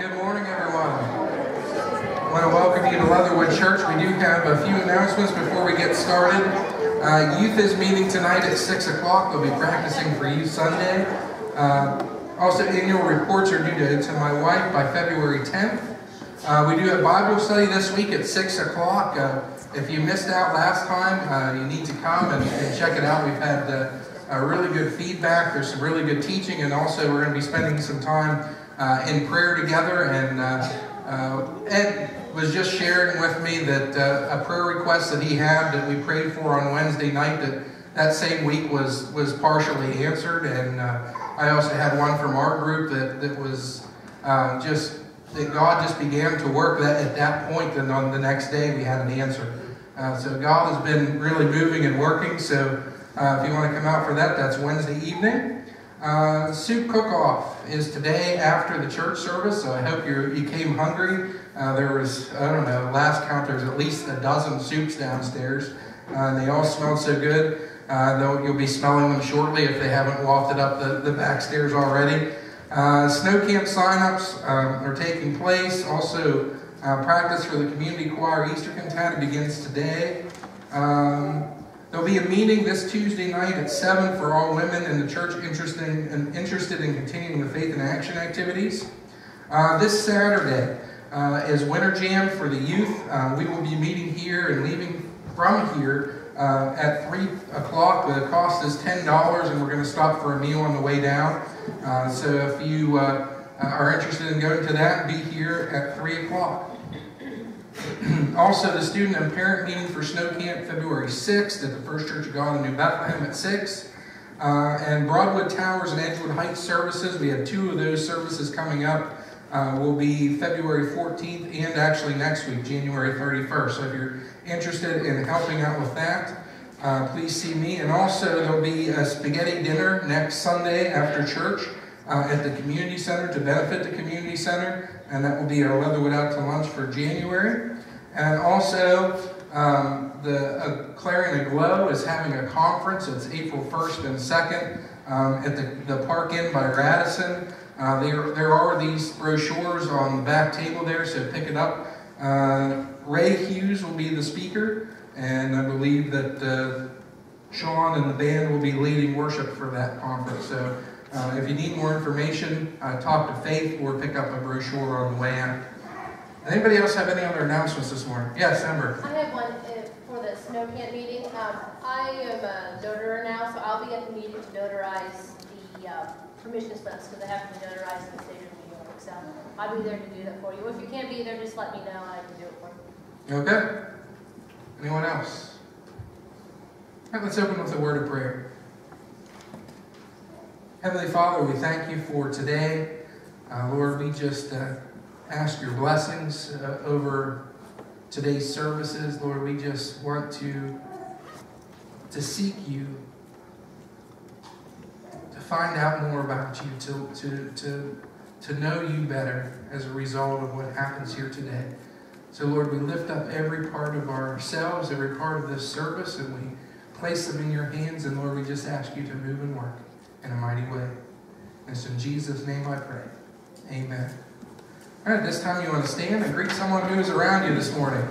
Good morning, everyone. I want to welcome you to Leatherwood Church. We do have a few announcements before we get started. Youth is meeting tonight at 6 o'clock. They'll be practicing for Youth Sunday. Also, annual reports are due to my wife by February 10th. We do have Bible study this week at 6 o'clock. If you missed out last time, you need to come and check it out. We've had really good feedback. There's some really good teaching, and also we're going to be spending some time in prayer together. And Ed was just sharing with me that a prayer request that he had that we prayed for on Wednesday night that same week was partially answered. And I also had one from our group that was that God just began to work at that point, and on the next day we had an answer. So God has been really moving and working. So if you want to come out for that, that's Wednesday evening. Soup cook-off is today after the church service, so I hope you came hungry. There was, I don't know, last count there's at least a dozen soups downstairs. And they all smelled so good. Though you'll be smelling them shortly if they haven't wafted up the back stairs already. Snow camp sign-ups are taking place. Also, practice for the community choir Easter cantata begins today. There'll be a meeting this Tuesday night at 7 for all women in the church interested in continuing the Faith in Action activities. This Saturday is Winter Jam for the youth. We will be meeting here and leaving from here at 3 o'clock. The cost is $10, and we're going to stop for a meal on the way down. So if you are interested in going to that, be here at 3 o'clock. Also, the student and parent meeting for Snow Camp February 6th at the First Church of God in New Bethlehem at 6. And Broadwood Towers and Edgewood Heights services, we have 2 of those services coming up. Will be February 14th and actually next week, January 31st. So if you're interested in helping out with that, please see me. And also, there'll be a spaghetti dinner next Sunday after church at the community center to benefit the community center, and that will be our Leatherwood Out to Lunch for January. And also, Clarion Aglow is having a conference. It's April 1st and 2nd at the Park Inn by Radisson. There are these brochures on the back table there, so pick it up. Ray Hughes will be the speaker, and I believe that Sean and the band will be leading worship for that conference. So if you need more information, talk to Faith or pick up a brochure on the way out. Anybody else have any other announcements this morning? Yes, Amber. I have one for the snow camp meeting. I am a notarer now, so I'll be at the meeting to notarize the permission slips, because they have to be notarized in the state of New York. So I'll be there to do that for you. If you can't be there, just let me know and I can do it for you. Okay. Anyone else? All right, let's open with a word of prayer. Heavenly Father, we thank you for today. Lord, we just ask your blessings over today's services. Lord, we just want to seek you, to find out more about you, to know you better as a result of what happens here today. So Lord, we lift up every part of ourselves, every part of this service, and we place them in your hands. And Lord, we just ask you to move and work in a mighty way. And it's in Jesus' name I pray. Amen. All right, this time you want to stand and greet someone who is around you this morning.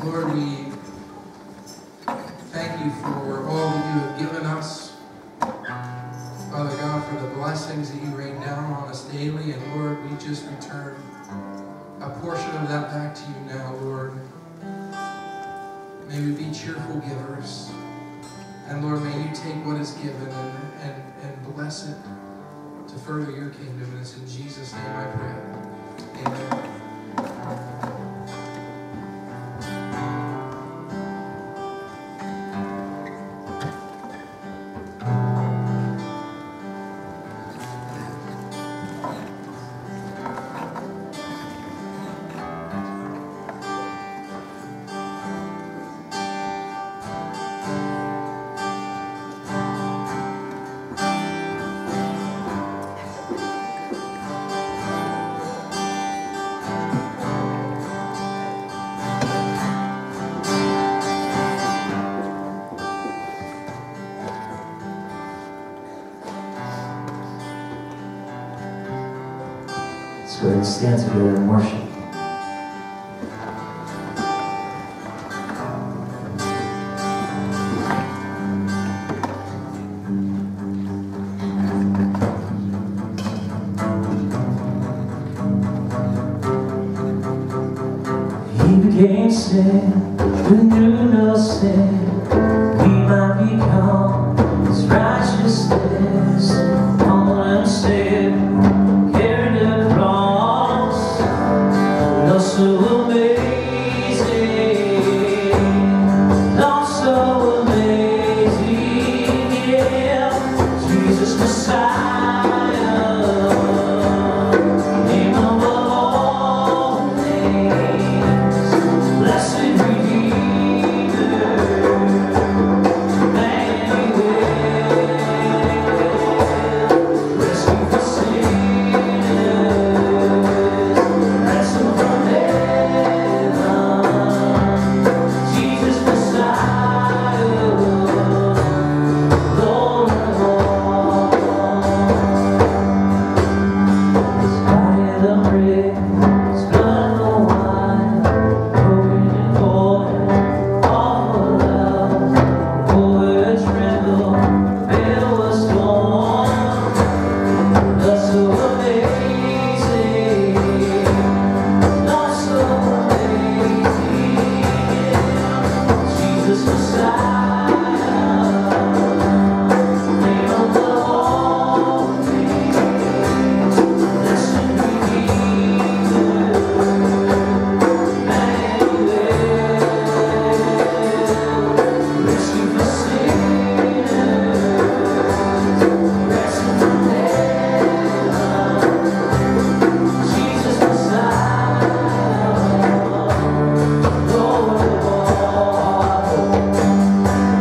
Lord, we thank you for all that you have given us. Father God, for the blessings that you rain down on us daily. And Lord, we just return a portion of that back to you now, Lord. May we be cheerful givers. And Lord, may you take what is given and bless it to further your kingdom. And it's in Jesus' name I pray. Amen. So let's stand together and worship. He became sin, who knew no sin. We might become his righteousness. Humble instead, carried the cross. Love so amazing, love so amazing, yeah. Jesus Messiah, name above all names, blessed Redeemer, Emmanuel, rescue for sinners, ransom from heaven, Jesus Messiah, Lord of all. His body the bread, his blood the wine, broken and fallen, all for love. Oh, where tremble, veil was torn. Love so amazing, love so amazing, Jesus Messiah, name above all names, blessed Redeemer, Emmanuel, rescue for sinners, ransom from heaven, Jesus Messiah, Lord of all.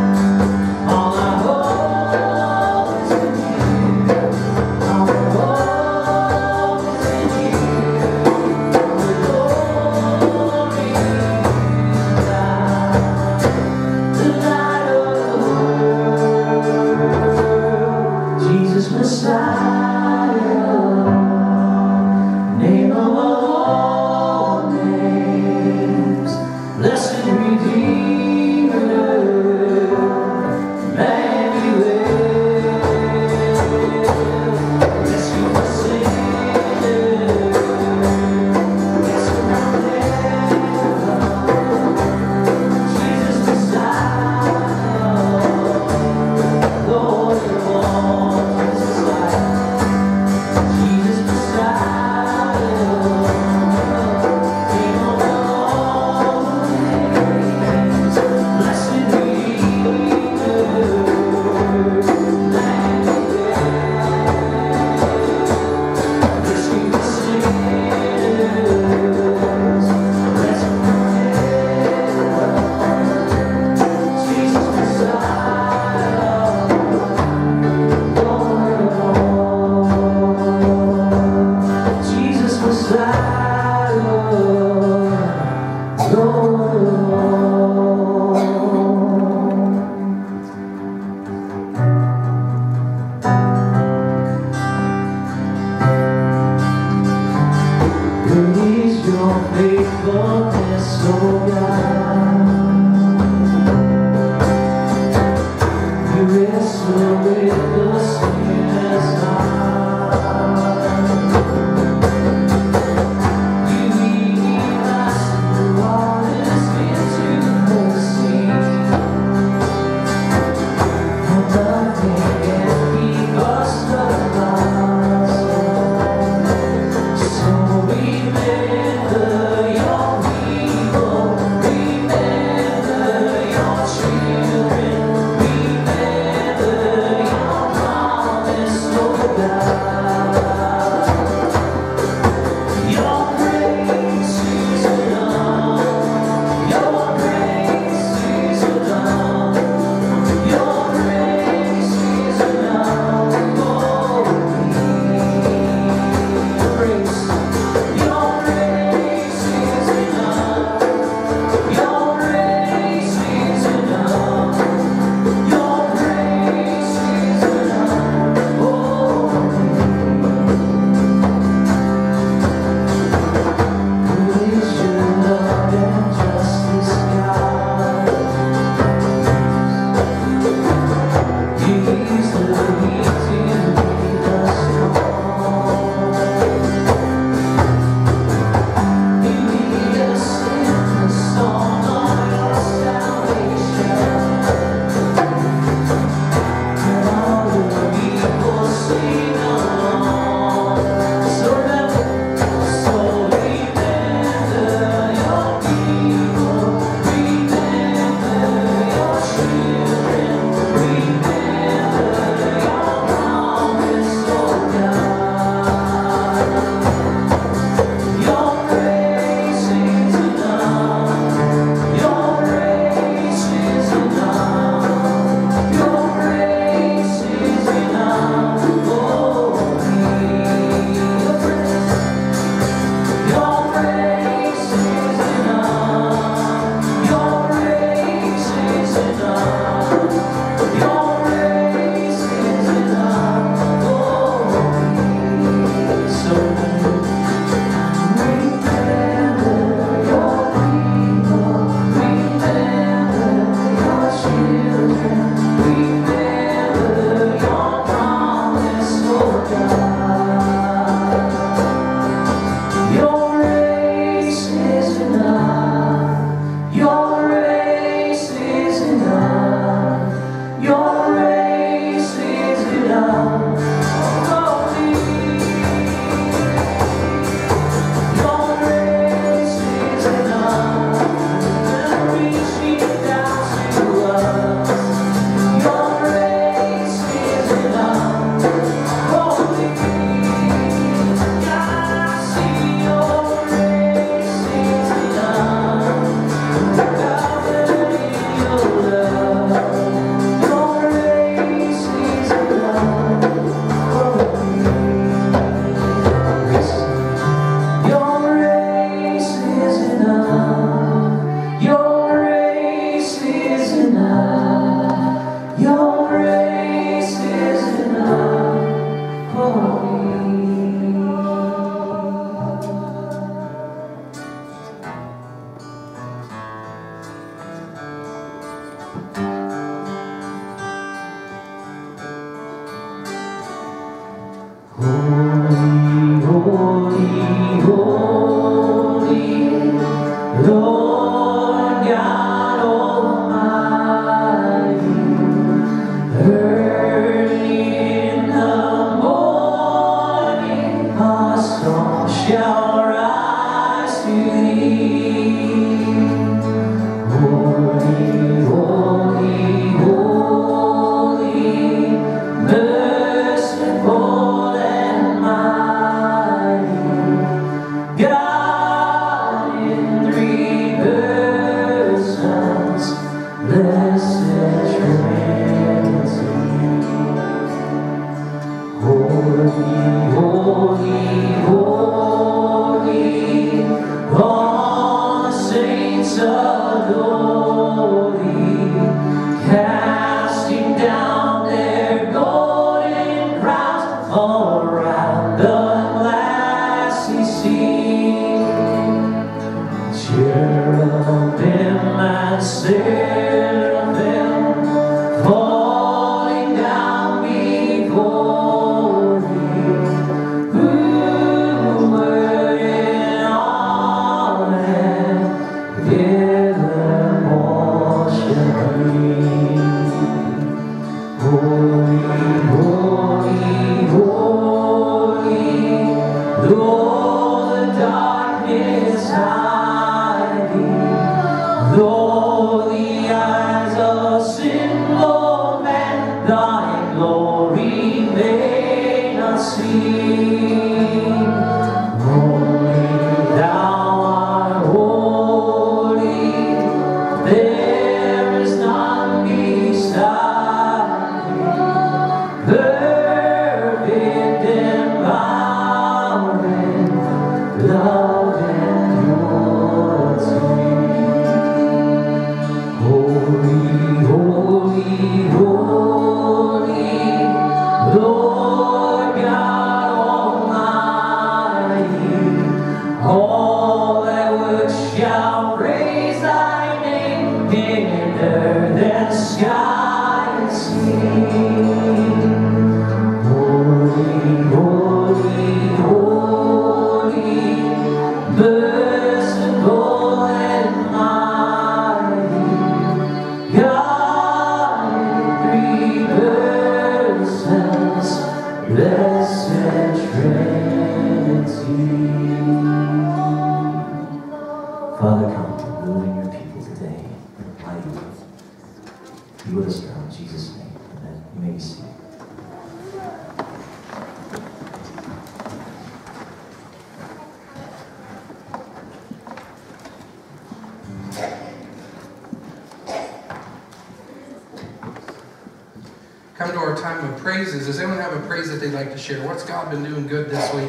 Come to our time of praises. Does anyone have a praise that they'd like to share? What's God been doing good this week?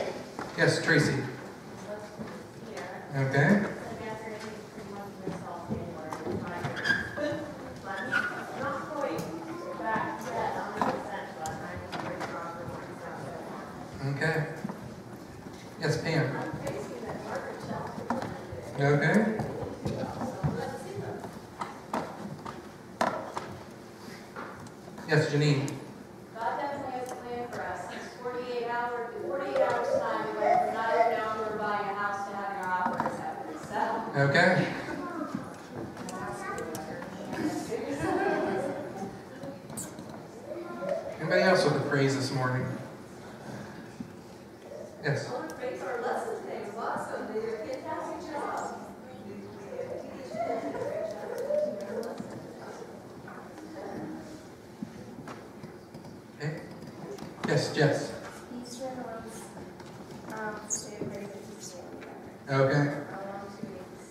Yes, Tracy. Okay. Okay. Yes, Pam. Okay. Yes, Janine. God definitely has a plan for us. It's 48 hours time we went from not even knowing we were buying a house to having our offers happen. So. Okay. Anybody else with a praise this morning? Yes. I want to praise our lesson today. It was awesome. They did a fantastic job. Okay. Yes, Jess. Easter ones, stay and pray for Easter. Okay. Around 2 weeks.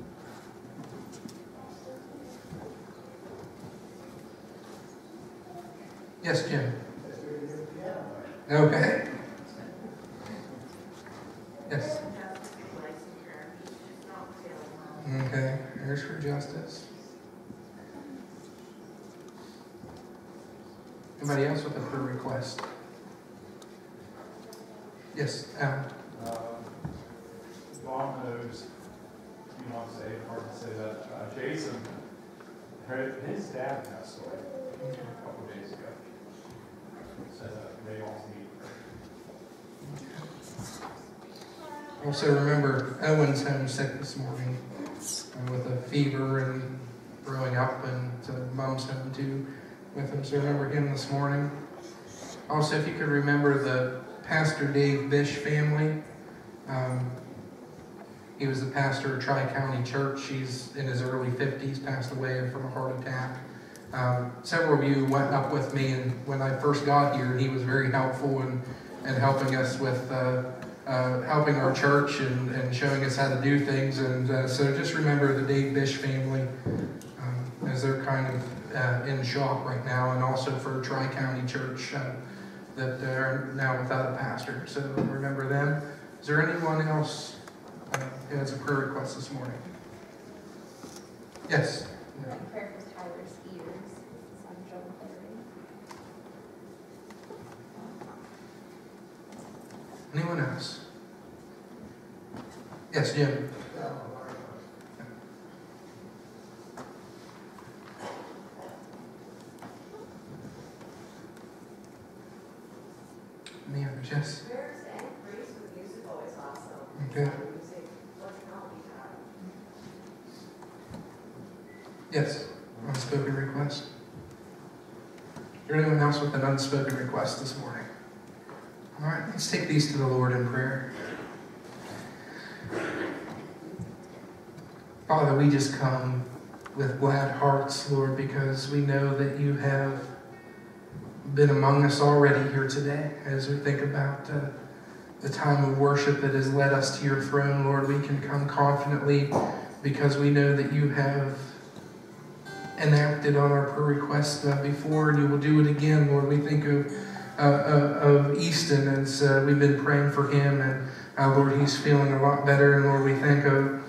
Yes, Jim. Okay. Yes. Okay. Prayers for justice. Anybody else with a prayer request? Yes, Alan. Bob knows, you want to say, hard to say that, Jason His dad passed away a couple of days ago. So they all need prayer. Also remember Owen's homesick this morning with a fever and throwing up, and Mom's home too with him. So remember him this morning. Also, if you could remember the Pastor Dave Bish family. He was the pastor of Tri-County Church. He's in his early 50s, passed away from a heart attack. Several of you went up with me, and when I first got here, he was very helpful in helping us with helping our church and showing us how to do things. And so just remember the Dave Bish family as they're kind of in shock right now, and also for Tri-County Church that are now without a pastor. So remember them. Is there anyone else who has a prayer request this morning? Yes? Prayer for Tyler's ears. Son Joel Perry. Anyone else? Yes, Jim. Any others? Yes? Prayers and praise with musical is awesome. Okay. Music, what's not we have? Yes. Unspoken request. Is there anyone else with an unspoken request this morning? All right, let's take these to the Lord in prayer. Father, we just come with glad hearts, Lord, because we know that you have been among us already here today. As we think about the time of worship that has led us to your throne, Lord, we can come confidently because we know that you have enacted on our prayer request before, and you will do it again, Lord. We think of Easton as we've been praying for him, and Lord, he's feeling a lot better. And Lord, we think of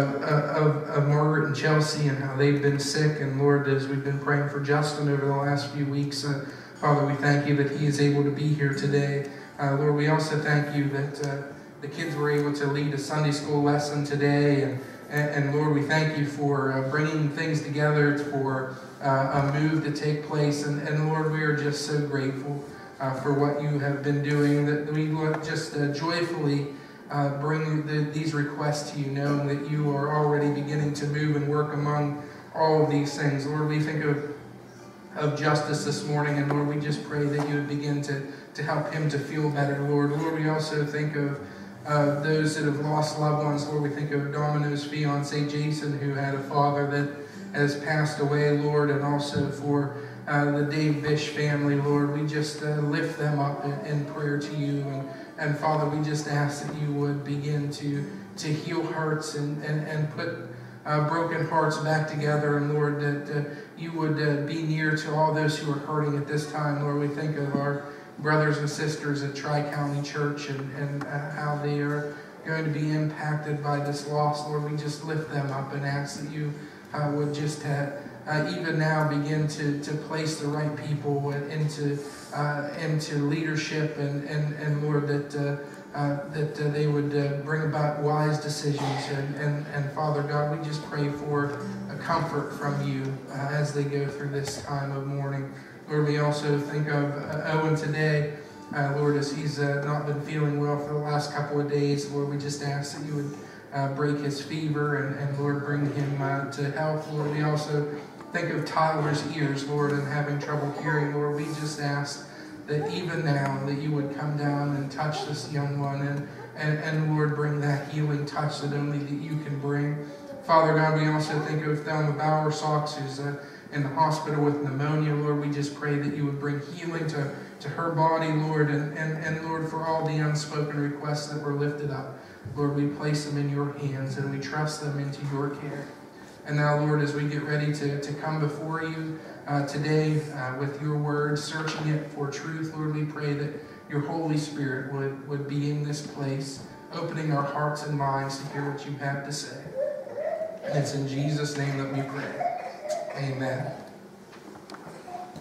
Margaret and Chelsea and how they've been sick. And Lord, as we've been praying for Justin over the last few weeks, Father, we thank you that he is able to be here today. Lord, we also thank you that the kids were able to lead a Sunday school lesson today. And Lord, we thank you for bringing things together for a move to take place. And Lord, we are just so grateful for what you have been doing, that we just joyfully bring these requests to you, knowing that you are already beginning to move and work among all of these things. Lord, we think of Justice this morning, and Lord, we just pray that you would begin to help him to feel better, Lord. Lord, we also think of those that have lost loved ones. Lord, we think of Domino's fiance Jason, who had a father that has passed away, Lord, and also for the Dave Bish family, Lord. We just lift them up in prayer to you. And Father, we just ask that you would begin to heal hearts and put broken hearts back together. And Lord, that you would be near to all those who are hurting at this time. Lord, we think of our brothers and sisters at Tri-County Church and how they are going to be impacted by this loss. Lord, we just lift them up and ask that you would just even now begin to place the right people into leadership, and Lord, that they would bring about wise decisions. And Father God, we just pray for a comfort from you as they go through this time of mourning. Lord, we also think of Owen today, Lord, as he's not been feeling well for the last couple of days. Lord, we just ask that you would break his fever and Lord, bring him to health. Lord, we also think of Tyler's ears, Lord, and having trouble hearing. Lord, we just ask that even now that you would come down and touch this young one and Lord, bring that healing touch that only that you can bring. Father God, we also think of Thelma Bowersox, who's in the hospital with pneumonia. Lord, we just pray that you would bring healing to her body, Lord, and Lord, for all the unspoken requests that were lifted up. Lord, we place them in your hands and we trust them into your care. And now, Lord, as we get ready to come before you today with your word, searching it for truth, Lord, we pray that your Holy Spirit would be in this place, opening our hearts and minds to hear what you have to say. And it's in Jesus' name that we pray. Amen.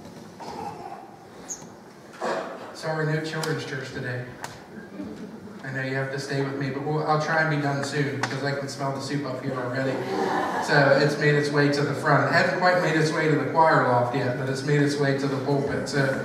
Sorry, no children's church today. I know you have to stay with me, but I'll try and be done soon because I can smell the soup up here already. So it's made its way to the front. It hasn't quite made its way to the choir loft yet, but it's made its way to the pulpit. So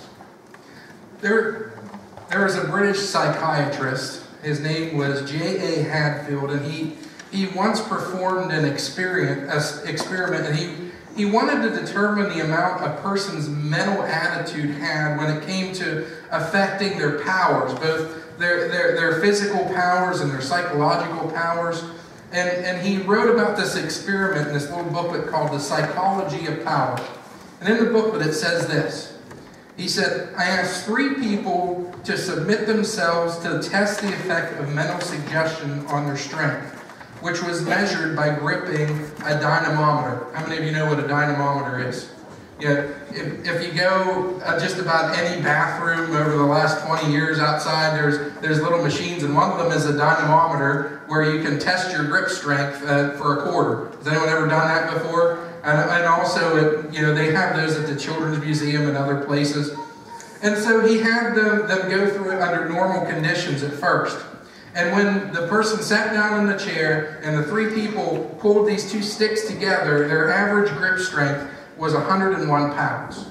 there was a British psychiatrist. His name was J.A. Hadfield, and he once performed an experiment, and he wanted to determine the amount a person's mental attitude had when it came to affecting their powers, both their physical powers and their psychological powers. And he wrote about this experiment in this little booklet called The Psychology of Power. And in the booklet it says this. He said, I asked 3 people to submit themselves to test the effect of mental suggestion on their strength, which was measured by gripping a dynamometer. How many of you know what a dynamometer is? Yeah, if you go just about any bathroom over the last 20 years outside, there's little machines, and one of them is a dynamometer where you can test your grip strength for a quarter. Has anyone ever done that before? And also, they have those at the Children's Museum and other places. And so he had them go through it under normal conditions at first. And when the person sat down in the chair and the 3 people pulled these 2 sticks together, their average grip strength was 101 pounds.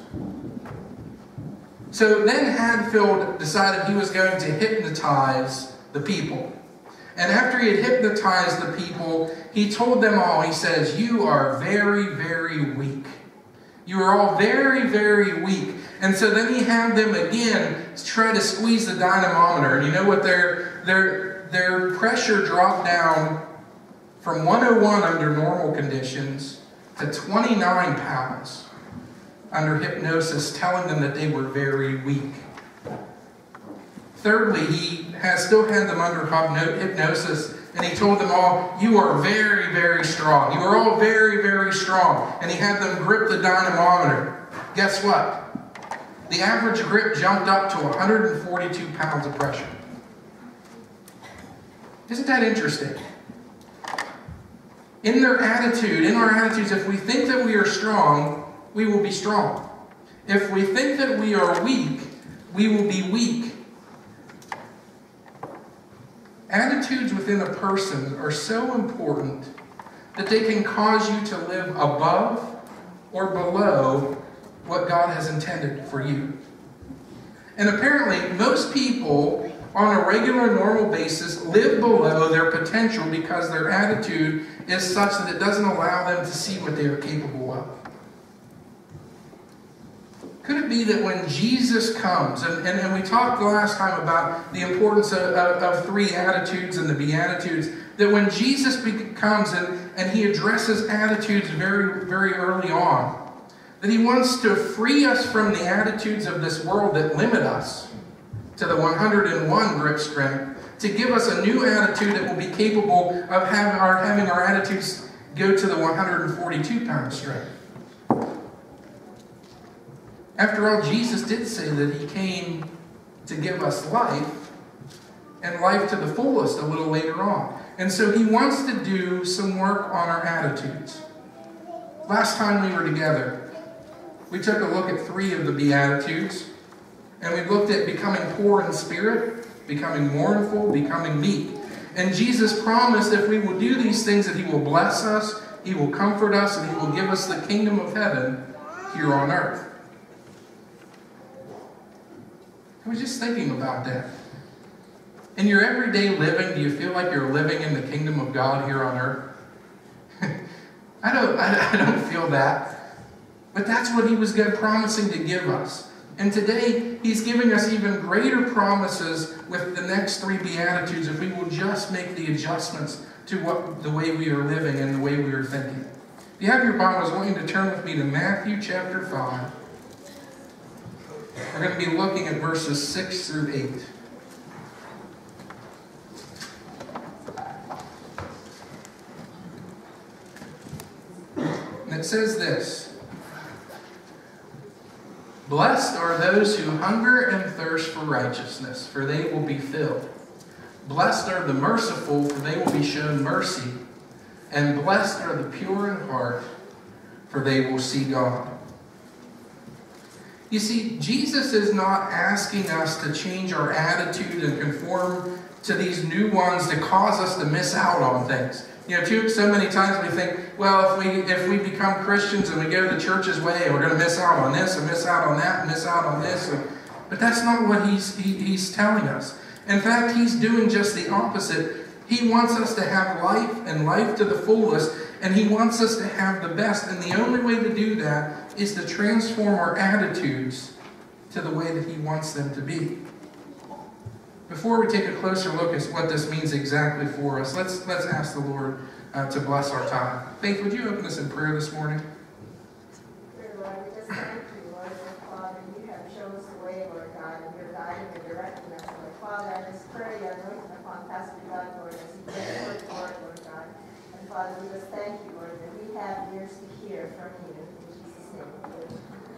So then Hadfield decided he was going to hypnotize the people. And after he had hypnotized the people, he told them all, he says, you are very, very weak. You are all very, very weak. And so then he had them again try to squeeze the dynamometer. And you know what their pressure dropped down from 101 under normal conditions to 29 pounds under hypnosis, telling them that they were very weak. Thirdly, he still had them under hypnosis, and he told them all, you are very, very strong. You are all very, very strong. And he had them grip the dynamometer. Guess what? The average grip jumped up to 142 pounds of pressure. Isn't that interesting? In our attitudes, if we think that we are strong, we will be strong. If we think that we are weak, we will be weak. Attitudes within a person are so important that they can cause you to live above or below what God has intended for you. And apparently, most people on a regular, normal basis live below their potential because their attitude is such that it doesn't allow them to see what they are capable of. Could it be that when Jesus comes, and we talked the last time about the importance of 3 attitudes and the Beatitudes, that when Jesus comes and he addresses attitudes very, very early on, that he wants to free us from the attitudes of this world that limit us to the 101 grip strength, to give us a new attitude that will be capable of having our attitudes go to the 142 pound strength. After all, Jesus did say that he came to give us life, and life to the fullest a little later on. And so he wants to do some work on our attitudes. Last time we were together, we took a look at 3 of the Beatitudes, and we looked at becoming poor in spirit, becoming mournful, becoming meek. And Jesus promised if we will do these things that he will bless us, he will comfort us, and he will give us the kingdom of heaven here on earth. I was just thinking about that. In your everyday living, do you feel like you're living in the kingdom of God here on earth? I don't feel that. But that's what he was promising to give us. And today, he's giving us even greater promises with the next 3 Beatitudes if we will just make the adjustments to the way we are living and the way we are thinking. If you have your Bibles, I want you to turn with me to Matthew chapter 5. We're going to be looking at verses 6 through 8. And it says this: Blessed are those who hunger and thirst for righteousness, for they will be filled. Blessed are the merciful, for they will be shown mercy. And blessed are the pure in heart, for they will see God. You see, Jesus is not asking us to change our attitude and conform to these new ones to cause us to miss out on things. You know, so many times we think, well, if we become Christians and we go the church's way, we're going to miss out on this and miss out on that and miss out on this. But that's not what he's telling us. In fact, he's doing just the opposite. He wants us to have life and life to the fullest, and he wants us to have the best. And the only way to do that is to transform our attitudes to the way that he wants them to be. Before we take a closer look at what this means exactly for us, let's ask the Lord to bless our time. Faith, would you open us in prayer this morning? Dear Lord, we just thank you, Lord, that Father, you have shown us the way, Lord God, and you're guiding and directing us, Lord. Father, I just pray your anointing upon Pastor Doug, Lord, as he brings forth, Lord God. And Father, we just thank you, Lord, that we have ears to hear from you. In Jesus' name, Lord.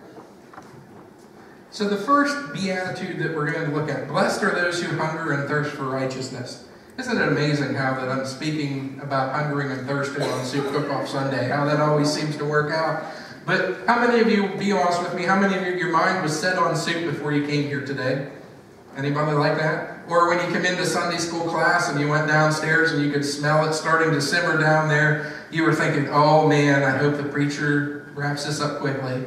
So the first beatitude that we're going to look at, blessed are those who hunger and thirst for righteousness. Isn't it amazing how that I'm speaking about hungering and thirsting on Soup Cook-Off Sunday, how that always seems to work out? But how many of you, be honest with me, how many of you, your mind was set on soup before you came here today? Anybody like that? Or when you come into Sunday school class and you went downstairs and you could smell it starting to simmer down there, you were thinking, oh man, I hope the preacher wraps this up quickly.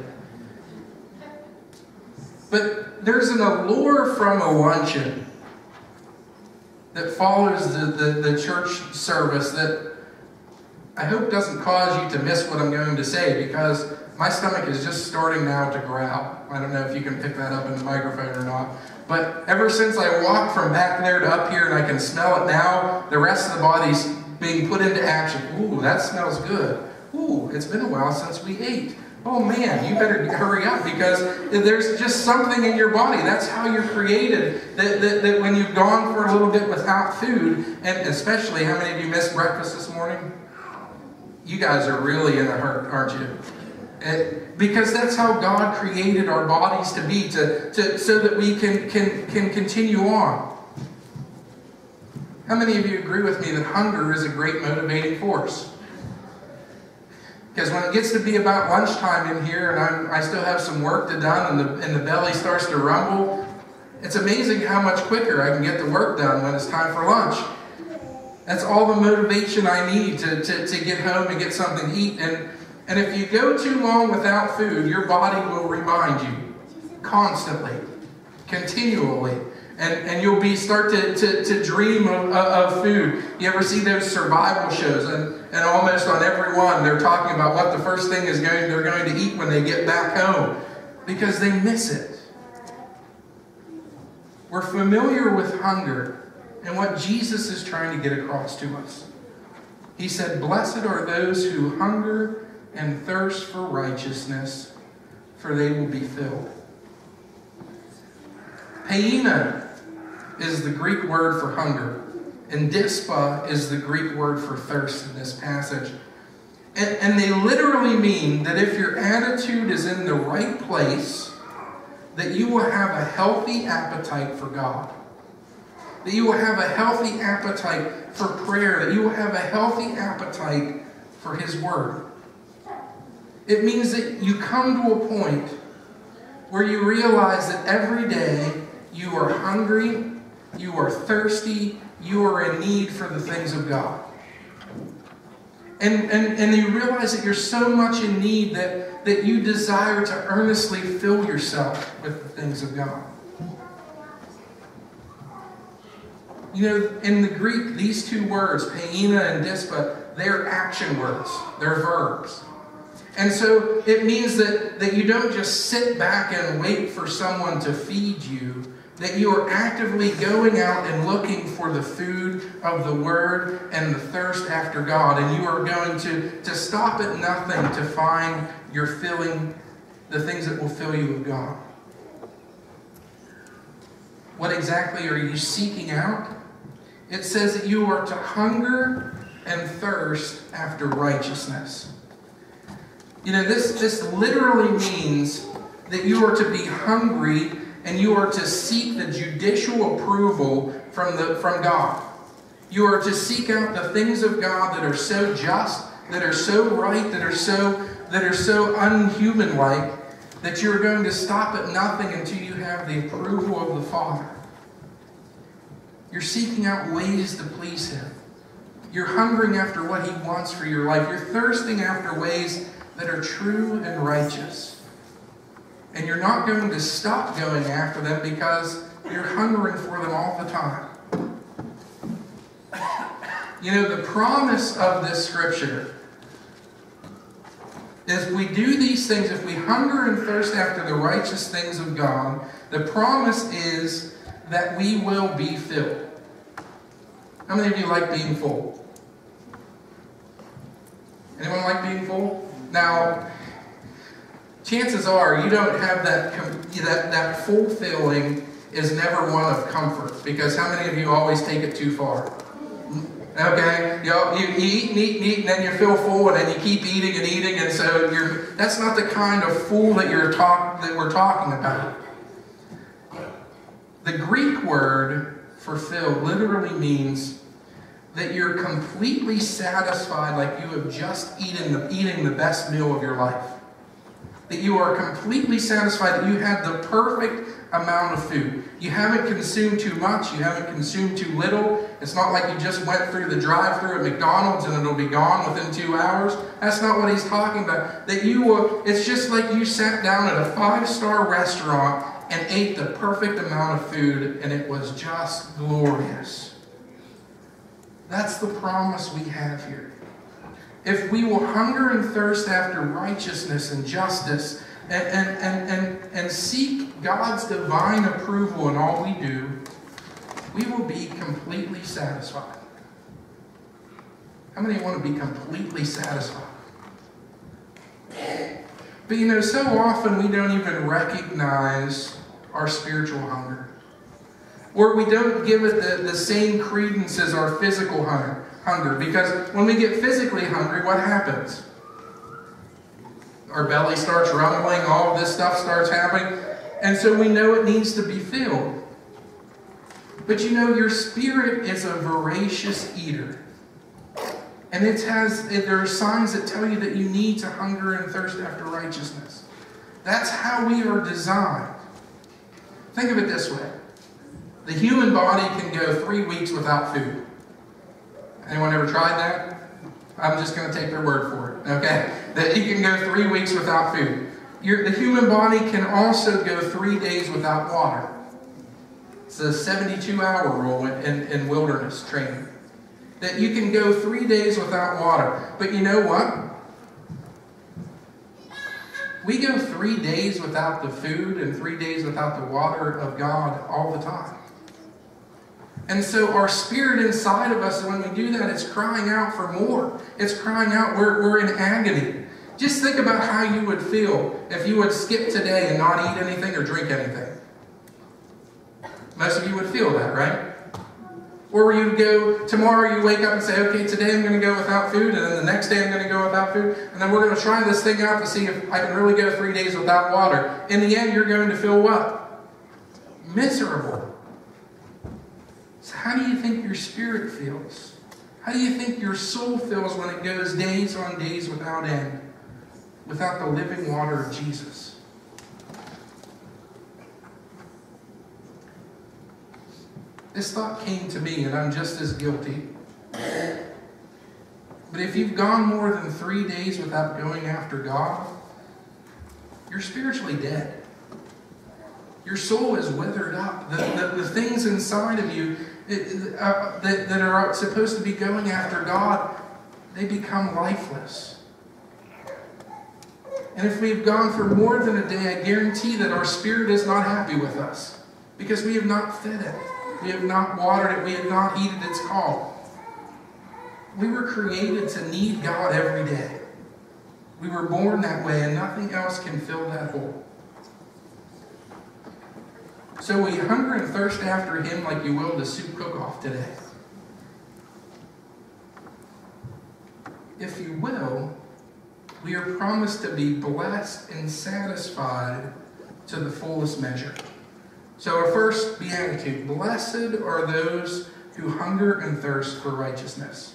But there's an allure from a luncheon that follows the church service that I hope doesn't cause you to miss what I'm going to say, because my stomach is just starting now to growl. I don't know if you can pick that up in the microphone or not. But ever since I walked from back there to up here and I can smell it now, the rest of the body's being put into action. Ooh, that smells good. Ooh, it's been a while since we ate. Oh man, you better hurry up, because there's just something in your body. That's how you're created. That when you've gone for a little bit without food, and especially how many of you missed breakfast this morning? You guys are really in a hurt, aren't you? Because that's how God created our bodies to be, so that we can continue on. How many of you agree with me that hunger is a great motivating force? Because when it gets to be about lunchtime in here and I still have some work to done and the belly starts to rumble, it's amazing how much quicker I can get the work done when it's time for lunch. That's all the motivation I need to get home and get something to eat. And if you go too long without food, your body will remind you constantly, continually. And you'll start to dream of food. You ever see those survival shows? And almost on every one, they're talking about what the first thing they're going to eat when they get back home, because they miss it. We're familiar with hunger and what Jesus is trying to get across to us. He said, blessed are those who hunger and thirst for righteousness, for they will be filled. Paina is the Greek word for hunger, and dispa is the Greek word for thirst in this passage. And they literally mean that if your attitude is in the right place, that you will have a healthy appetite for God. That you will have a healthy appetite for prayer. That you will have a healthy appetite for His Word. It means that you come to a point where you realize that every day you are hungry, you are thirsty, you are in need for the things of God. And you realize that you're so much in need that you desire to earnestly fill yourself with the things of God. You know, in the Greek, these two words, paina and dispa, they're action words. They're verbs. And so it means that you don't just sit back and wait for someone to feed you, that you are actively going out and looking for the food of the Word and the thirst after God. And you are going to stop at nothing to find your filling, the things that will fill you with God. What exactly are you seeking out? It says that you are to hunger and thirst after righteousness. You know, this literally means that you are to be hungry and you are to seek the judicial approval from God. You are to seek out the things of God that are so just, that are so right, that are so unhuman-like, that you're going to stop at nothing until you have the approval of the Father. You're seeking out ways to please Him. You're hungering after what He wants for your life. You're thirsting after ways that are true and righteous. And you're not going to stop going after them because you're hungering for them all the time. You know, the promise of this scripture is if we do these things, if we hunger and thirst after the righteous things of God, the promise is that we will be filled. How many of you like being full? Anyone like being full? Now, chances are you don't have that full feeling is never one of comfort, because how many of you always take it too far? Okay, you eat and eat and eat, and then you feel full, and then you keep eating and eating, and so that's not the kind of full that we're talking about. The Greek word for filled literally means that you're completely satisfied, like you have just eating the best meal of your life. That you are completely satisfied, that you had the perfect amount of food. You haven't consumed too much, you haven't consumed too little. It's not like you just went through the drive-thru at McDonald's and it'll be gone within 2 hours. That's not what he's talking about. It's just like you sat down at a 5-star restaurant and ate the perfect amount of food, and it was just glorious. That's the promise we have here. If we will hunger and thirst after righteousness and justice and seek God's divine approval in all we do, we will be completely satisfied. How many want to be completely satisfied? But you know, so often we don't even recognize our spiritual hunger. Or we don't give it the same credence as our physical hunger. Because when we get physically hungry, what happens? Our belly starts rumbling, all of this stuff starts happening, and so we know it needs to be filled. But you know, your spirit is a voracious eater. And there are signs that tell you that you need to hunger and thirst after righteousness. That's how we are designed. Think of it this way. The human body can go 3 weeks without food. Anyone ever tried that? I'm just going to take their word for it, okay? That you can go 3 weeks without food. The human body can also go 3 days without water. It's a 72-hour rule in wilderness training. That you can go 3 days without water. But you know what? We go 3 days without the food and 3 days without the water of God all the time. And so our spirit inside of us, when we do that, it's crying out for more. It's crying out, we're in agony. Just think about how you would feel if you would skip today and not eat anything or drink anything. Most of you would feel that, right? Or you go, tomorrow you wake up and say, okay, today I'm going to go without food, and then the next day I'm going to go without food, and then we're going to try this thing out to see if I can really go 3 days without water. In the end, you're going to feel what? Miserable. So how do you think your spirit feels? How do you think your soul feels when it goes days on days without end, without the living water of Jesus? This thought came to me, and I'm just as guilty. But if you've gone more than 3 days without going after God, you're spiritually dead. Your soul is withered up. The things inside of you that are supposed to be going after God, they become lifeless. And if we've gone for more than a day, I guarantee that our spirit is not happy with us, because we have not fed it. We have not watered it. We have not heeded its call. We were created to need God every day. We were born that way, and nothing else can fill that hole. So we hunger and thirst after Him like you will the soup cook-off today. If you will, we are promised to be blessed and satisfied to the fullest measure. So our first beatitude, blessed are those who hunger and thirst for righteousness.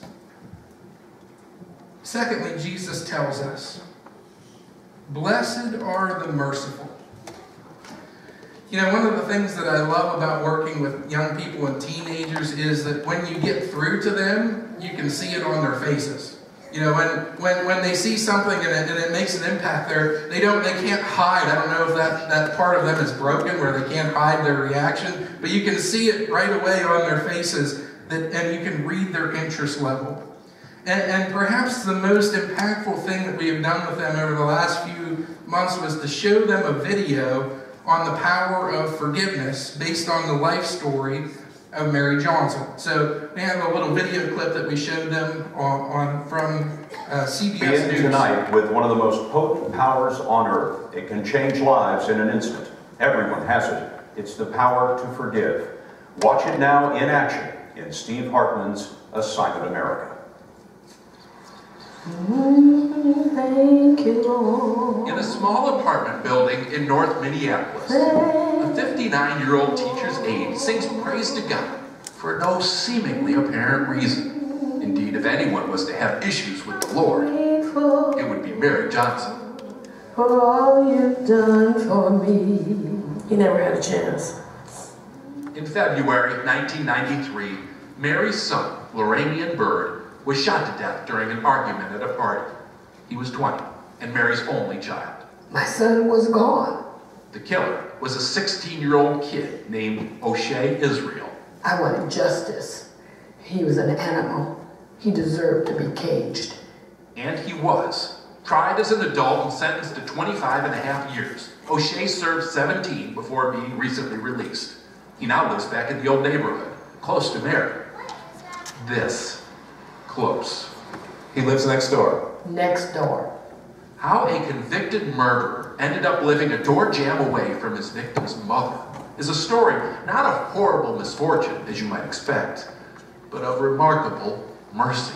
Secondly, Jesus tells us, blessed are the merciful. You know, one of the things that I love about working with young people and teenagers is that when you get through to them, you can see it on their faces. You know, when they see something and it makes an impact there, they can't hide. I don't know if that part of them is broken where they can't hide their reaction, but you can see it right away on their faces, and you can read their interest level. And perhaps the most impactful thing that we have done with them over the last few months was to show them a video on the power of forgiveness based on the life story of Mary Johnson. So we have a little video clip that we showed them from CBS Begin News. tonight with one of the most potent powers on earth. It can change lives in an instant. Everyone has it. It's the power to forgive. Watch it now in action in Steve Hartman's A Silent America. Thank you, Lord. In a small apartment building in North Minneapolis, a 59-year-old teacher's aide sings praise to God for no seemingly apparent reason. Indeed, if anyone was to have issues with the Lord, it would be Mary Johnson. For all you've done for me. You never had a chance. In February 1993, Mary's son, Lorrainian Bird, was shot to death during an argument at a party. He was 20 and Mary's only child. My son was gone. The killer was a 16-year-old kid named O'Shea Israel. I wanted justice. He was an animal. He deserved to be caged. And he was. Tried as an adult and sentenced to 25.5 years. O'Shea served 17 before being recently released. He now lives back in the old neighborhood, close to Mary. This close. He lives next door. Next door. How a convicted murderer ended up living a door jam away from his victim's mother is a story not of horrible misfortune, as you might expect, but of remarkable mercy.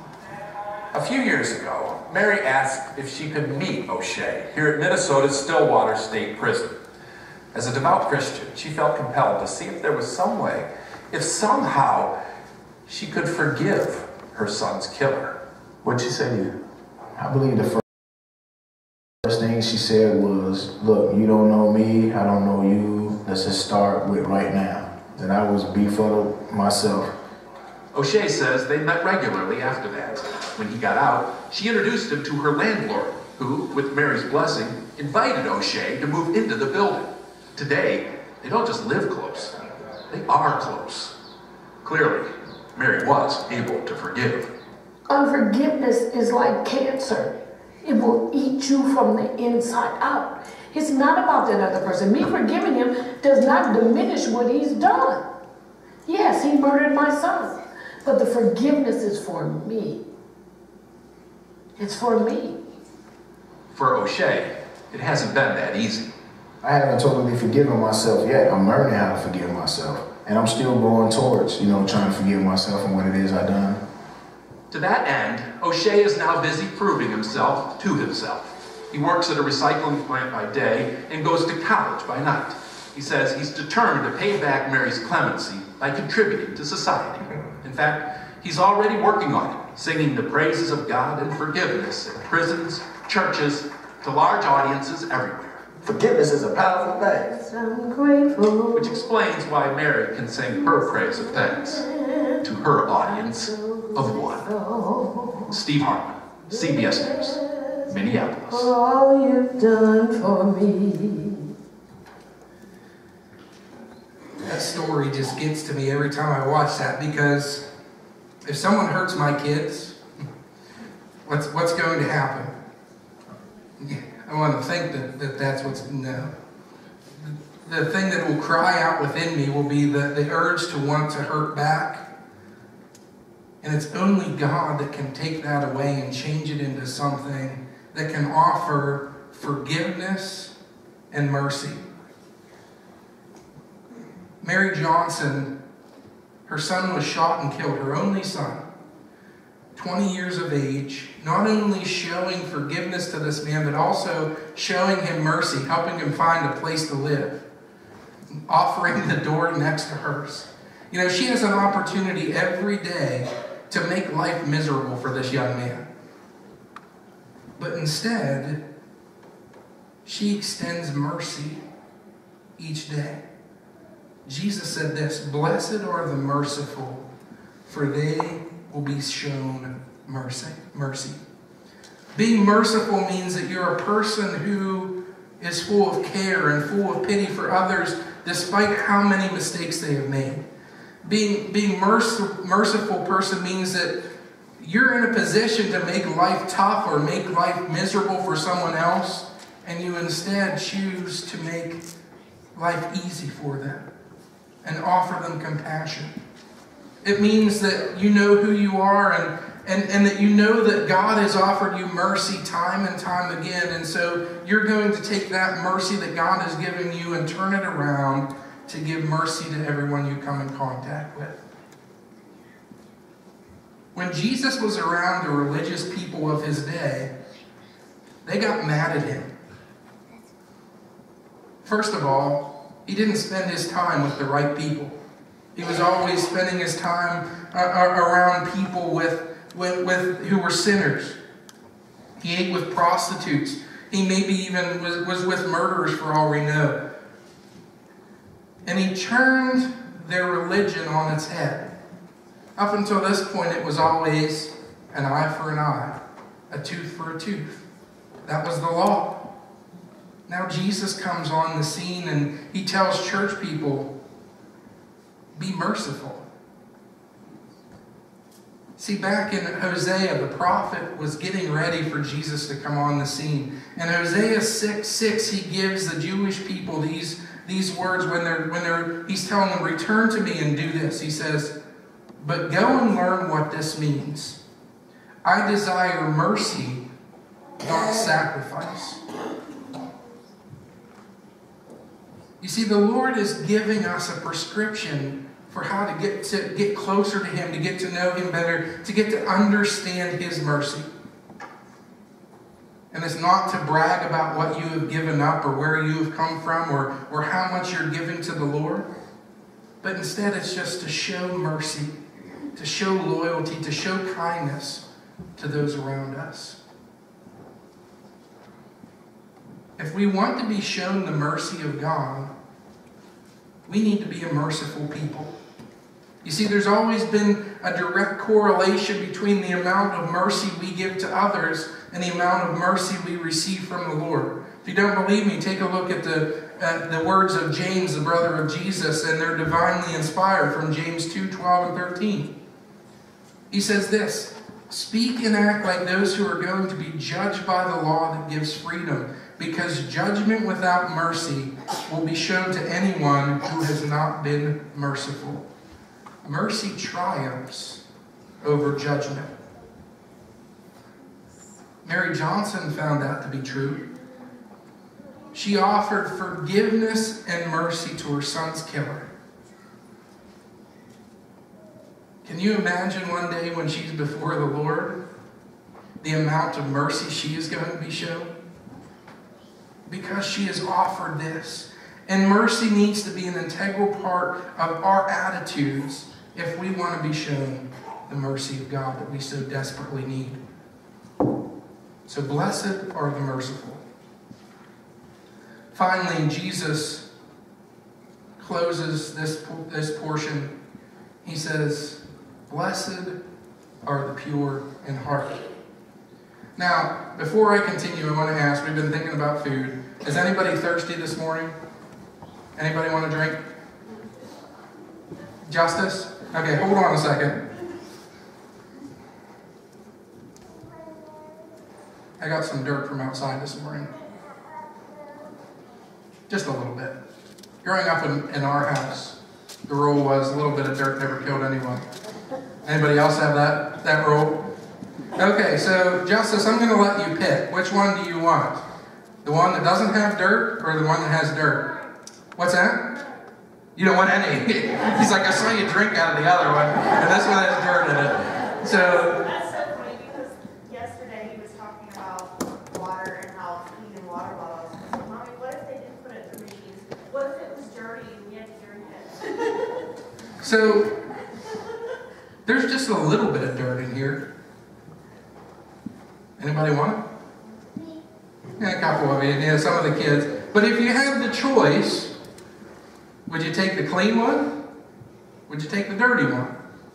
A few years ago, Mary asked if she could meet O'Shea here at Minnesota's Stillwater State Prison. As a devout Christian, she felt compelled to see if there was some way, if somehow she could forgive her son's killer. What'd she say to you? I believe the first thing she said was, look, you don't know me, I don't know you, let's just start with right now. And I was befuddled myself. O'Shea says they met regularly after that. When he got out, she introduced him to her landlord, who, with Mary's blessing, invited O'Shea to move into the building. Today, they don't just live close, they are close. Clearly, Mary was able to forgive. Unforgiveness is like cancer. It will eat you from the inside out. It's not about that other person. Me forgiving him does not diminish what he's done. Yes, he murdered my son, but the forgiveness is for me. It's for me. For O'Shea, it hasn't been that easy. I haven't totally forgiven myself yet. I'm learning how to forgive myself. And I'm still going towards, trying to forgive myself and what it is I've done. To that end, O'Shea is now busy proving himself to himself. He works at a recycling plant by day and goes to college by night. He says he's determined to pay back Mary's clemency by contributing to society. In fact, he's already working on it, singing the praises of God and forgiveness at prisons, churches, to large audiences everywhere. Forgiveness is a powerful thing. I'm grateful. Which explains why Mary can sing her praise of thanks to her audience of one. Steve Hartman, CBS News, Minneapolis. For all you've done for me. That story just gets to me every time I watch that, because if someone hurts my kids, what's going to happen? I want to think that that's what's, no. The thing that will cry out within me will be the urge to want to hurt back. And it's only God that can take that away and change it into something that can offer forgiveness and mercy. Mary Johnson, her son was shot and killed, her only son. 20 years of age, not only showing forgiveness to this man, but also showing him mercy, helping him find a place to live, offering the door next to hers. She has an opportunity every day to make life miserable for this young man. But instead, she extends mercy each day. Jesus said this, "Blessed are the merciful, for they will be shown mercy." Being merciful means that you're a person who is full of care and full of pity for others despite how many mistakes they have made. Being merciful person means that you're in a position to make life tough or make life miserable for someone else, and you instead choose to make life easy for them and offer them compassion. It means that you know who you are and that you know that God has offered you mercy time and time again, and so you're going to take that mercy that God has given you and turn it around to give mercy to everyone you come in contact with. When Jesus was around the religious people of his day, they got mad at him. First of all, he didn't spend his time with the right people. He was always spending his time around people who were sinners. He ate with prostitutes. He maybe even was with murderers for all we know. And he turned their religion on its head. Up until this point, it was always an eye for an eye, a tooth for a tooth. That was the law. Now Jesus comes on the scene and he tells church people, be merciful. See, back in Hosea, the prophet was getting ready for Jesus to come on the scene. In Hosea 6:6, he gives the Jewish people these words when he's telling them, return to me and do this. He says, but go and learn what this means. I desire mercy, not sacrifice. You see, the Lord is giving us a prescription for how to get closer to him, to get to know him better, to get to understand his mercy. And it's not to brag about what you have given up or where you have come from or how much you're giving to the Lord. But instead it's just to show mercy, to show loyalty, to show kindness to those around us. If we want to be shown the mercy of God, we need to be a merciful people. You see, there's always been a direct correlation between the amount of mercy we give to others and the amount of mercy we receive from the Lord. If you don't believe me, take a look at the words of James, the brother of Jesus, and they're divinely inspired from James 2:12 and 13. He says this, speak and act like those who are going to be judged by the law that gives freedom, because judgment without mercy will be shown to anyone who has not been merciful. Mercy triumphs over judgment. Mary Johnson found that to be true. She offered forgiveness and mercy to her son's killer. Can you imagine one day when she's before the Lord, the amount of mercy she is going to be shown? Because she has offered this. And mercy needs to be an integral part of our attitudes if we want to be shown the mercy of God that we so desperately need. So blessed are the merciful. Finally, Jesus closes this portion. He says, blessed are the pure in heart. Now, before I continue, I want to ask, we've been thinking about food. Is anybody thirsty this morning? Anybody want to drink? Justice? Okay, hold on a second. I got some dirt from outside this morning. Just a little bit. Growing up in our house, the rule was a little bit of dirt never killed anyone. Anybody else have that rule? Okay, so Justice, I'm going to let you pick. Which one do you want? The one that doesn't have dirt or the one that has dirt? What's that? You don't want any. He's like, I saw you drink out of the other one, and this one has dirt in it. So that's so funny because yesterday he was talking about water and how he and water bottles. I said, Mommy, what if they didn't put it in the machines? What if it was dirty and we had to drink it? So there's just a little bit of dirt in here. Anybody want it? Yeah, a couple of you, some of the kids. But if you have the choice, Would you take the clean one? Would you take the dirty one?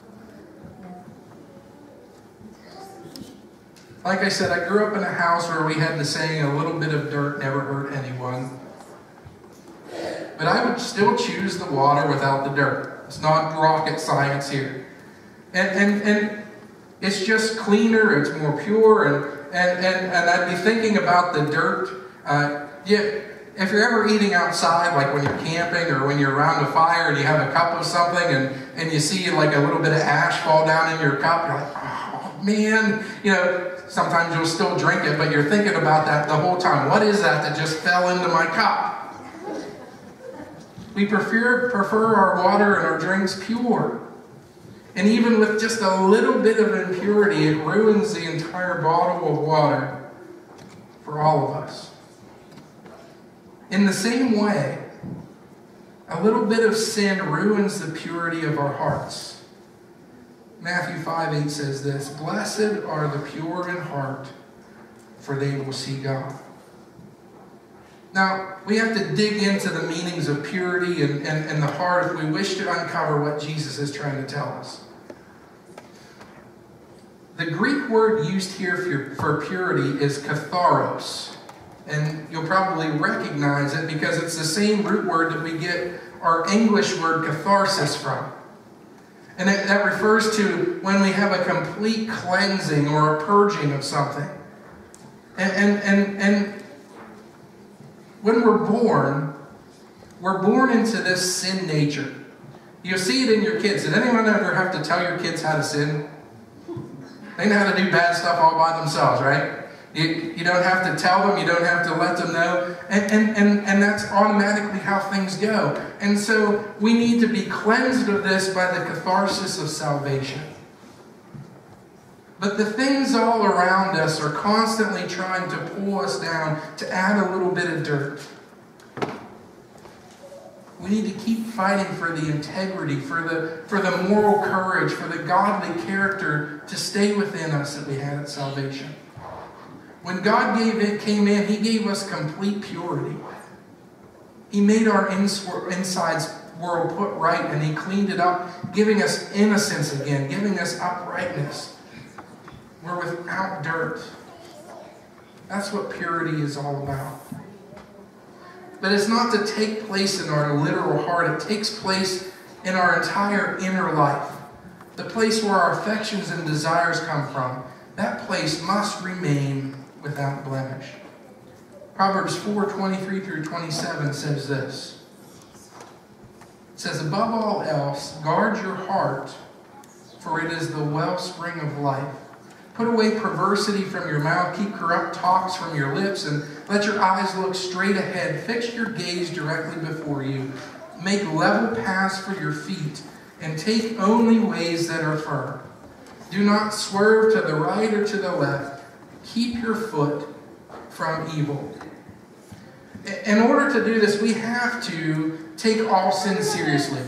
Like I said, I grew up in a house where we had the saying, a little bit of dirt never hurt anyone. But I would still choose the water without the dirt. It's not rocket science here. And it's just cleaner, it's more pure, and I'd be thinking about the dirt. If you're ever eating outside, like when you're camping or when you're around a fire and you have a cup of something and you see like a little bit of ash fall down in your cup, you're like, oh man, sometimes you'll still drink it, but you're thinking about that the whole time. What is that just fell into my cup? We prefer our water and our drinks pure. And even with just a little bit of impurity, it ruins the entire bottle of water for all of us. In the same way, a little bit of sin ruins the purity of our hearts. Matthew 5:8 says this, "Blessed are the pure in heart, for they will see God." Now, we have to dig into the meanings of purity and the heart if we wish to uncover what Jesus is trying to tell us. The Greek word used here for purity is katharos. And you'll probably recognize it because it's the same root word that we get our English word catharsis from. And that refers to when we have a complete cleansing or a purging of something. And when we're born into this sin nature. You see it in your kids. Did anyone ever have to tell your kids how to sin? They know how to do bad stuff all by themselves, right? You don't have to tell them, you don't have to let them know, and that's automatically how things go. And so we need to be cleansed of this by the catharsis of salvation. But the things all around us are constantly trying to pull us down, to add a little bit of dirt. We need to keep fighting for the integrity, for the moral courage, for the godly character to stay within us that we had at salvation. When God came in, He gave us complete purity. He made our insides world put right, and He cleaned it up, giving us innocence again, giving us uprightness. We're without dirt. That's what purity is all about. But it's not to take place in our literal heart. It takes place in our entire inner life. The place where our affections and desires come from. That place must remain without blemish. Proverbs 4:23-27 says this. It says, "Above all else, guard your heart, for it is the wellspring of life. Put away perversity from your mouth, keep corrupt talks from your lips, and let your eyes look straight ahead. Fix your gaze directly before you. Make level paths for your feet, and take only ways that are firm. Do not swerve to the right or to the left. Keep your foot from evil." In order to do this, we have to take all sin seriously.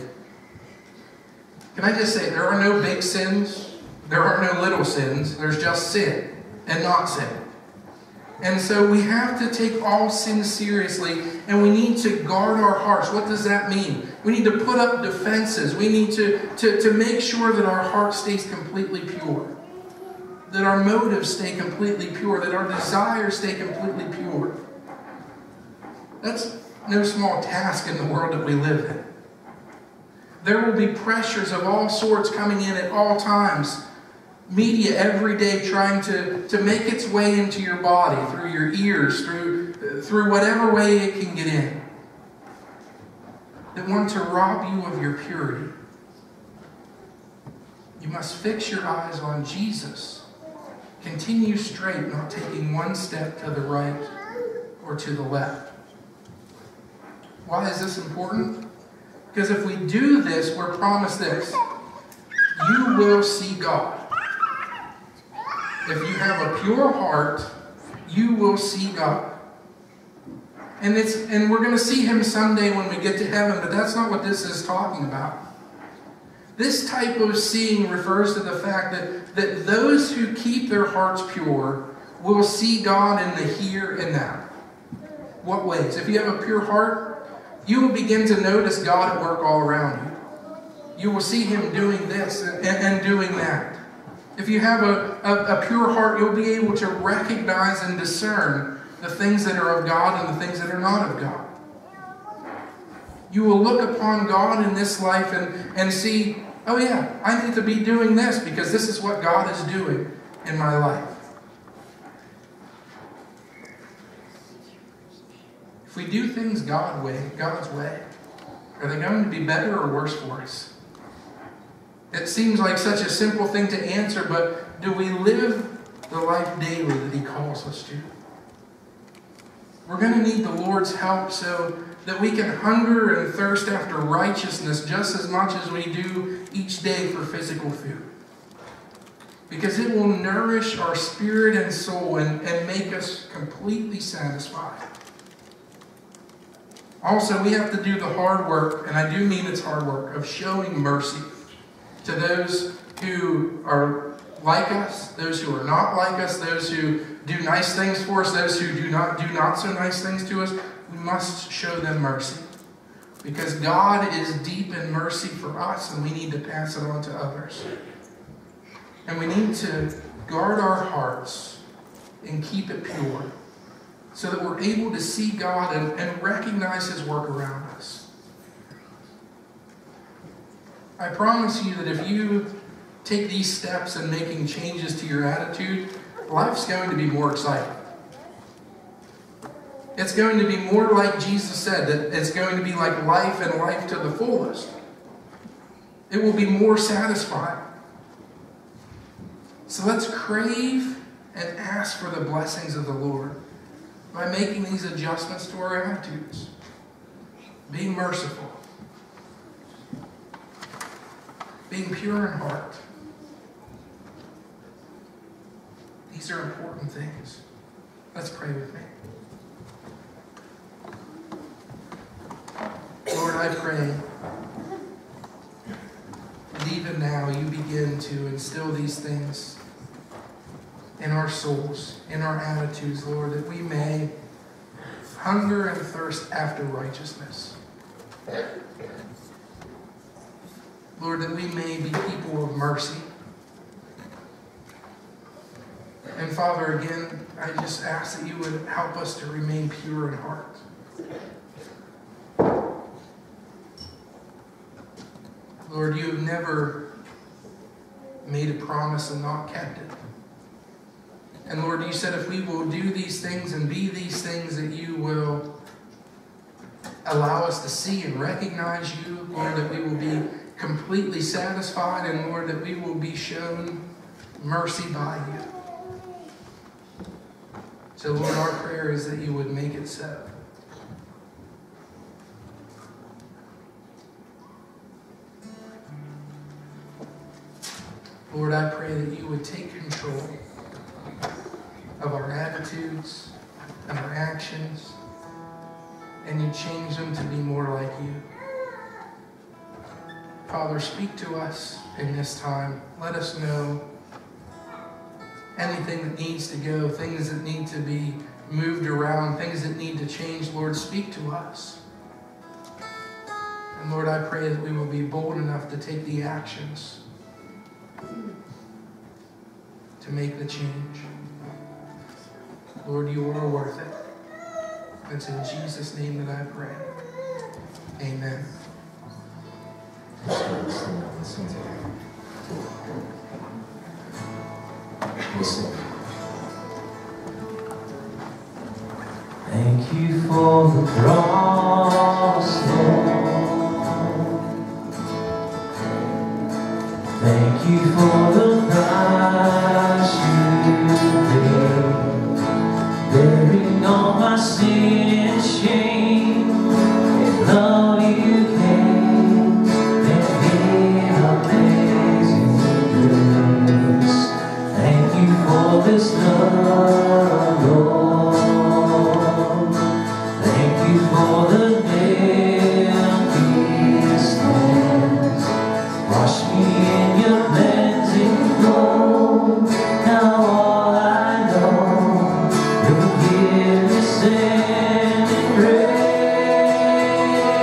Can I just say, there are no big sins, there are no little sins, there's just sin and not sin. And so we have to take all sin seriously, and we need to guard our hearts. What does that mean? We need to put up defenses. We need to make sure that our heart stays completely pure. That our motives stay completely pure. That our desires stay completely pure. That's no small task in the world that we live in. There will be pressures of all sorts coming in at all times. Media every day trying to make its way into your body, through your ears, through whatever way it can get in. That want to rob you of your purity. You must fix your eyes on Jesus. Continue straight, not taking one step to the right or to the left. Why is this important? Because if we do this, we're promised this. You will see God. If you have a pure heart, you will see God. And we're going to see Him someday when we get to heaven, but that's not what this is talking about. This type of seeing refers to the fact that those who keep their hearts pure will see God in the here and now. What ways? If you have a pure heart, you will begin to notice God at work all around you. You will see Him doing this and doing that. If you have a pure heart, you'll be able to recognize and discern the things that are of God and the things that are not of God. You will look upon God in this life and see, oh yeah, I need to be doing this because this is what God is doing in my life. If we do things God's way, are they going to be better or worse for us? It seems like such a simple thing to answer, but do we live the life daily that He calls us to? We're going to need the Lord's help so that we can hunger and thirst after righteousness just as much as we do each day for physical food. Because it will nourish our spirit and soul and make us completely satisfied. Also, we have to do the hard work, and I do mean it's hard work, of showing mercy to those who are like us, those who are not like us, those who do nice things for us, those who do not so nice things to us. We must show them mercy. Because God is deep in mercy for us, and we need to pass it on to others. And we need to guard our hearts and keep it pure so that we're able to see God and recognize His work around us. I promise you that if you take these steps in making changes to your attitude, life's going to be more exciting. It's going to be more like Jesus said, that it's going to be like life and life to the fullest. It will be more satisfying. So let's crave and ask for the blessings of the Lord by making these adjustments to our attitudes. Being merciful. Being pure in heart. These are important things. Let's pray with me. Lord, I pray that even now you begin to instill these things in our souls, in our attitudes, Lord, that we may hunger and thirst after righteousness. Lord, that we may be people of mercy. And Father, again, I just ask that you would help us to remain pure in heart. Lord, you have never made a promise and not kept it. And Lord, you said if we will do these things and be these things, that you will allow us to see and recognize you, Lord, that we will be completely satisfied, and Lord, that we will be shown mercy by you. So Lord, our prayer is that you would make it so. Lord, I pray that you would take control of our attitudes and our actions, and you change them to be more like you. Father, speak to us in this time. Let us know anything that needs to go, things that need to be moved around, things that need to change. Lord, speak to us. And Lord, I pray that we will be bold enough to take the actions to make the change. Lord, you are worth it. It's in Jesus' name that I pray. Amen. Listen. Thank you for the cross, Lord. Thank you for the price you paid, bearing all my sin and shame, and love you came and gave amazing grace. Thank you for this love, Lord. Thank you for the nail-pierced hands. Wash me in your cleansing flow. Now all I know, your forgiveness and grace. Thank you for the cross, Lord. Thank you for the price you paid, bearing all my sin and shame, and love you came and gave amazing grace. Thank you for this love, Lord. Thank you for the nail-pierced hands. Wash me in your cleansing flow. Now all I know, your forgiveness and grace.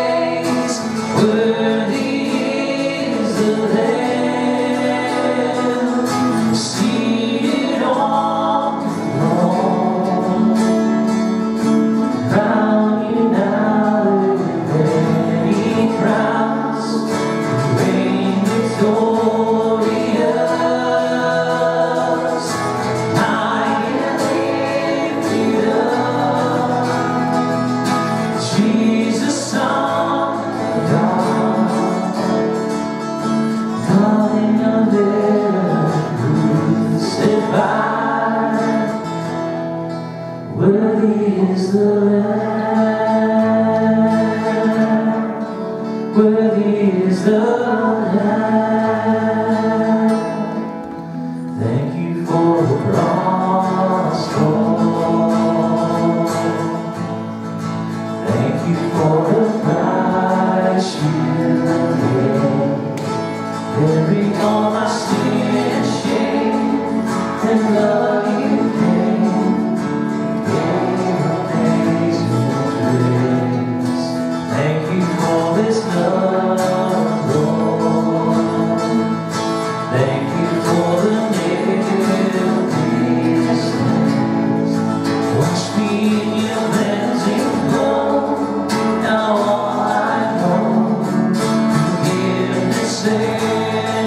you for the price you paid, bearing all my sin and shame, and love you came, gave amazing grace. Thank you for this love, Lord. Thank you for the nail pieces. Wash me in your cleansing flow. Now all I know, forgiveness and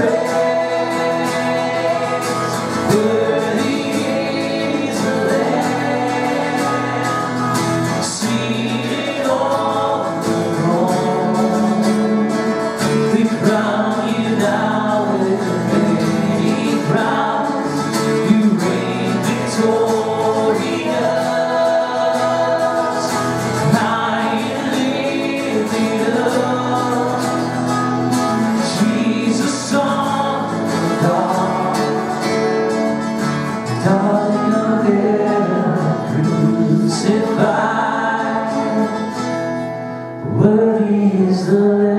grace. Worthy is the Lamb, seated on the throne. We crown you now with many crowns. You reign victorious, high and lifted up. Jesus, Son of God, darling of heaven, crucified. Worthy is the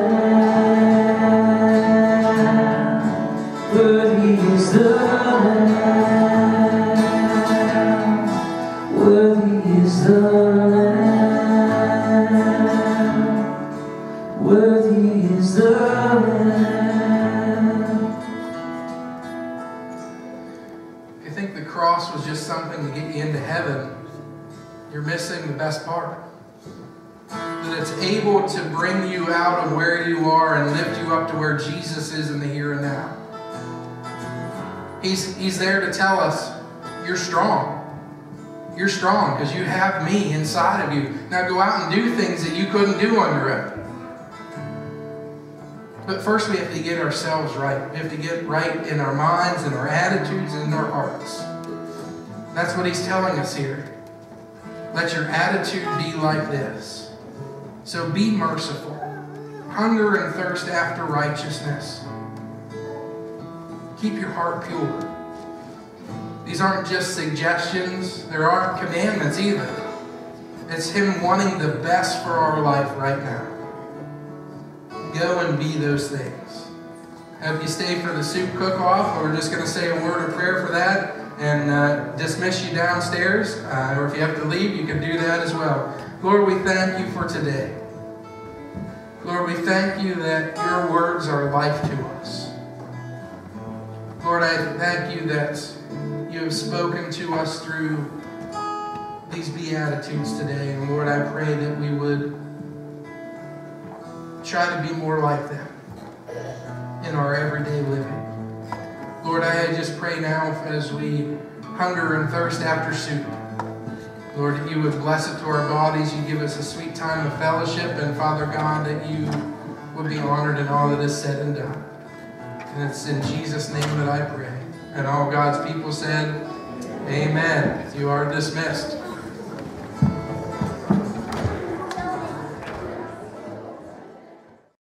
Lamb, worthy is the Lamb, worthy is the Lamb, worthy is the Lamb. If you think the cross was just something to get you into heaven, you're missing the best part. That it's able to bring you out of where you are and lift you up to where Jesus is in the here and now. He's there to tell us, you're strong. You're strong because you have me inside of you. Now go out and do things that you couldn't do on your own. But first we have to get ourselves right. We have to get right in our minds and our attitudes and in our hearts. That's what he's telling us here. Let your attitude be like this. So be merciful. Hunger and thirst after righteousness. Keep your heart pure. These aren't just suggestions. There aren't commandments either. It's him wanting the best for our life right now. Go and be those things. I hope you stay for the soup cook-off. We're just going to say a word of prayer for that and dismiss you downstairs. Or if you have to leave, you can do that as well. Lord, we thank you for today. Lord, we thank you that your words are life to us. Lord, I thank you that you have spoken to us through these Beatitudes today. And Lord, I pray that we would try to be more like them in our everyday living. Lord, I just pray now as we hunger and thirst after soup, Lord, that you would bless it to our bodies. You give us a sweet time of fellowship. And Father God, that you would be honored in all that is said and done. And it's in Jesus' name that I pray. And all God's people said, amen. You are dismissed.